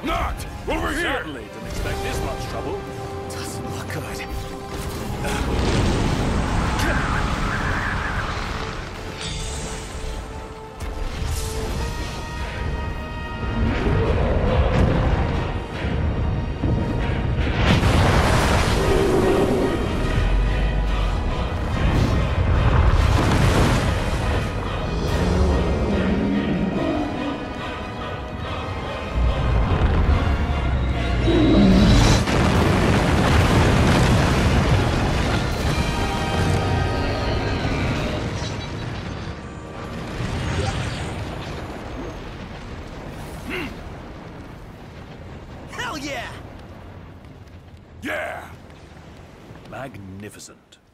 Not! Over here! Certainly didn't expect this much trouble. Doesn't look good. Yeah! Magnificent.